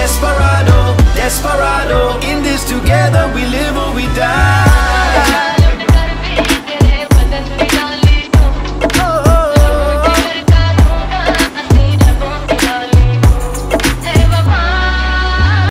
Desperado, desperado. In this together we live or we die.